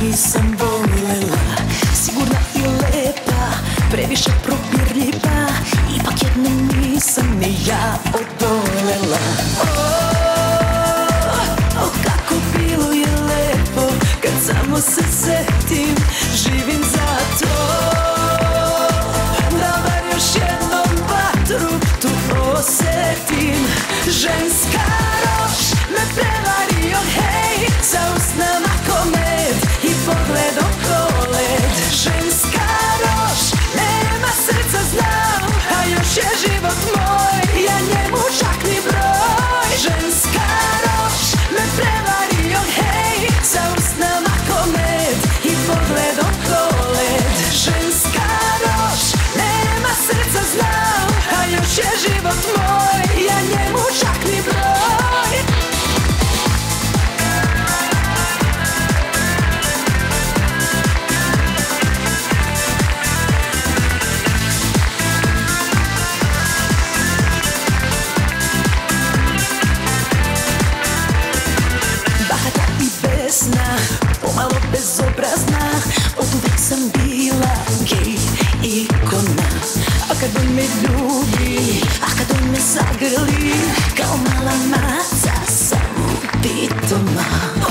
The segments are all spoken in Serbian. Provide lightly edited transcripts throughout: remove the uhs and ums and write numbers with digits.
nisam voljela. Sigurna i lepa, previše probirljiva, ipak jednom nisam ni ja odolela. O, kako bilo je lepo, kad samo se setim, živim za to. Da bar još jednom vatru tu osetim. Ženska roš me prevario, hej, sa usnama komed i pogledom ko led. Ženska roš, nema srca znam, a još je život moj, ja njemu čak ni broj. Ženska roš me prevario, hej, sa usnama komed i pogledom ko led. Ženska roš, nema srca znam, a još je život moj, ja njemu čak ni broj. Bahata i besna, pomalo bezobrazna, oduvek sam bila gej ikona. A kad on me ljubi, a kad on me zagrli, kao mala maca sam pitoma.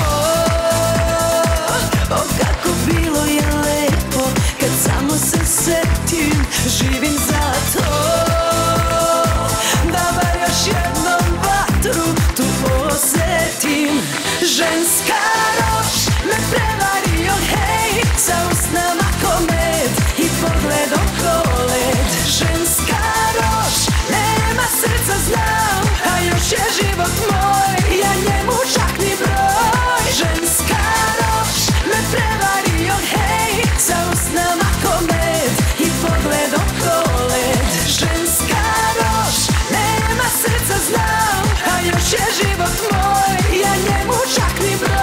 O, kako bilo je lepo, kad samo se setim, živim za to. Da bar još jednom vatru tu osetim. Ženska roš me prevario, hej, sa usnama komed i pogledom ko led. Ženska roš, nema srca znam, a još je život moj, ja njemu čak ni broj. Ženska roš me prevario, hej, sa usnama komed i pogledom ko led. Ženska roš, nema srca znam, a još je život moj, ja njemu čak ni broj.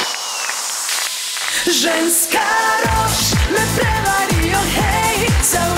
Ženska roš me prevario, hej, sa